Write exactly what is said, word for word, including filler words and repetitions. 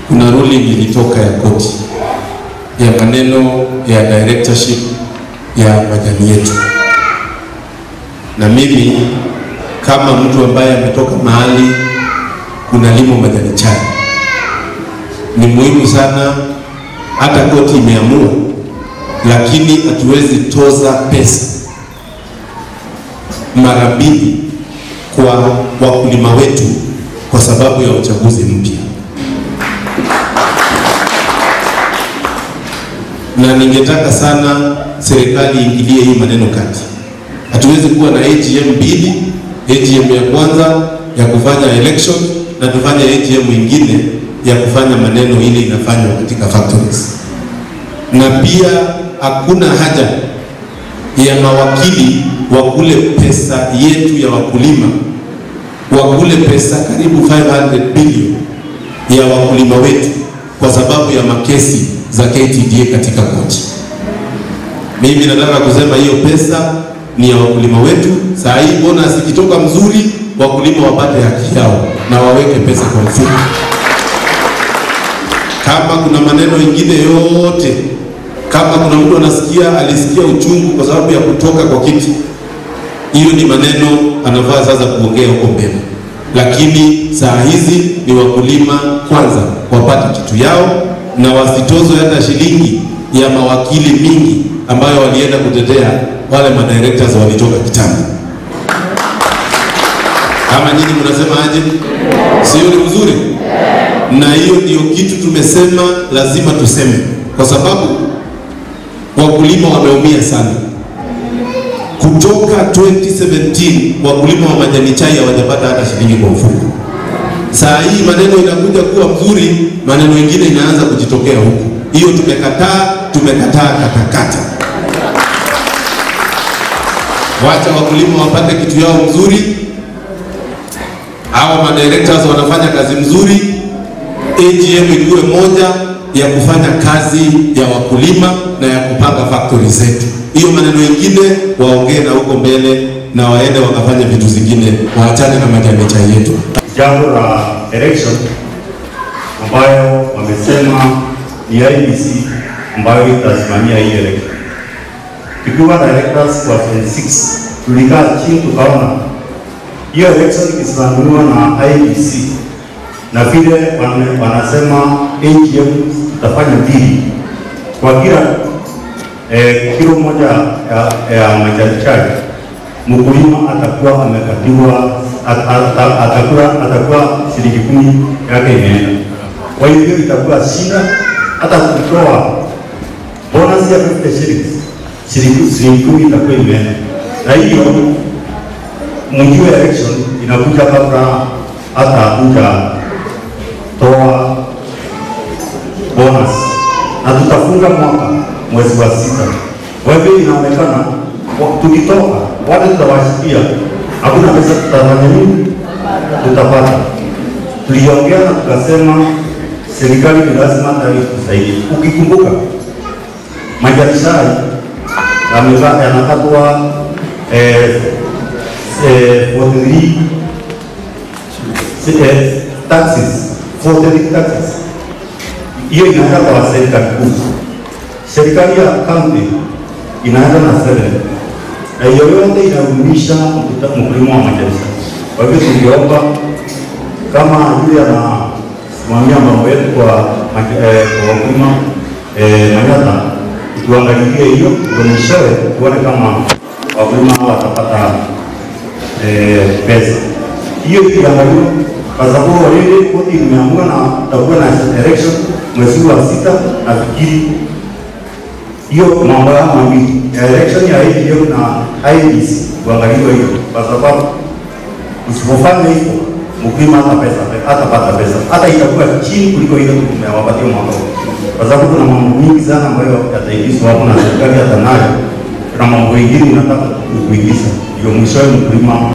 kuna ruling ilitoka ya koti ya maneno ya directorship ya majani yetu, na mimi kama mtu ambaye ametoka mahali kuna limo majani chai, ni muhimu sana. Hata koti imeamua, lakini hatuwezi toza pesa mara mbili kwa wakulima wetu kwa sababu ya uchaguzi mpya. Na ningetaka sana serikali ingilie hii maneno kati. Hatuwezi kuwa na A G M mbili, A G M ya kwanza ya kufanya election na tufanye A G M nyingine ya kufanya maneno ile inafanywa katika factories. Na pia hakuna haja ya mawakili wakule pesa yetu ya wakulima, wakule pesa karibu five hundred billion ya wakulima wetu kwa sababu ya makesi za K T D A katika koti. Mimi nataka kusema hiyo pesa ni ya wakulima wetu. Saa hii bonus ikitoka mzuri, wakulima wapate haki yao na waweke pesa kwa mfuko. Kama kuna maneno ingine yote, kama kuna mtu anasikia alisikia uchungu kwa sababu ya kutoka kwa kiti, hiyo ni maneno anafaa sasa kuongea huko mbele. Lakini saa hizi ni wakulima kwanza wapate kitu yao, na wasitozwe hata shilingi ya mawakili mingi ambayo walienda kutetea wale madirectors walitoka kitambo. Kama nyinyi mnasema aje? Sio ni mzuri? Na hiyo ndio kitu tumesema lazima tuseme, kwa sababu wakulima wameumia sana. Kutoka twenty seventeen wakulima wa majani chai hawajapata hata shilingi kwa mfuko. Saa hii maneno inakuja kuwa mzuri, maneno mengine inaanza kujitokea huku. Hiyo tumekataa, tumekataa katakata. Wacha wakulima wapate kitu yao mzuri. Hawa madirectors wanafanya kazi mzuri. A G M iwe moja ya kufanya kazi ya wakulima na ya kupanga factory zetu. Hiyo maneno mengine waongee na huko mbele, na waende wakafanya vitu zingine, waachane na majani chai yetu. Jambo la election ambayo wamesema ni I E B C ambayo itasimamia hii election. Tukiwa directors wa twenty-six tulikaa chini tukaona hiyo election ikisimamiwa na I E B C na vile wanasema A G M itafanya mbili kwa kila eh, kilo moja ya, ya majani chai, mkulima atakuwa amekatiwa atakuwa atakuwa shilingi kumi yake imeenda. Kwa hivyo itakuwa shida hata kutoa bonus ya fifty shillings, shilingi kumi itakuwa imeenda. Na hiyo mjue election inakuja kabla hata kuja toa bonus, na tutafunga mwaka mwezi wa sita. Kwa hivyo inaonekana tukitoka wale tutawashikia hakuna pesa tutafanya nini tutapata. Tuliongea na tukasema serikali ni lazima itatusaidia. Ukikumbuka majani chai yamevaa yanakatwa eh eh forty-three eh taxes, forty-three taxes. Hiyo inaenda kwa serikali kuu. Serikali ya county inaenda na seven. Na hiyo yote inarumisha mkulima wa majani chai. Kwa hivyo tungeomba kama yule anasimamia mambo yetu kwa wakulima Manyata, tuangalie hiyo tuonyeshewe, tuone kama wakulima watapata pesa. Hiyo ikiangaliwa kwa sababu walinde koti imeamua na tutakuwa na election mwezi wa sita. Nafikiri hiyo mambo ya mawili election ya I G M na I E B C tuangaliwe hiyo, kwa sababu usipofanya hivyo mkulima hata pesa hatapata pesa, hata itakuwa chini kuliko ile tumewapatia mwaka huu, kwa sababu kuna mambo mingi sana ambayo yataingizwa hapo na serikali hata nayo, kuna mambo mengine inataka kuingiza, ndio mwisho mkulima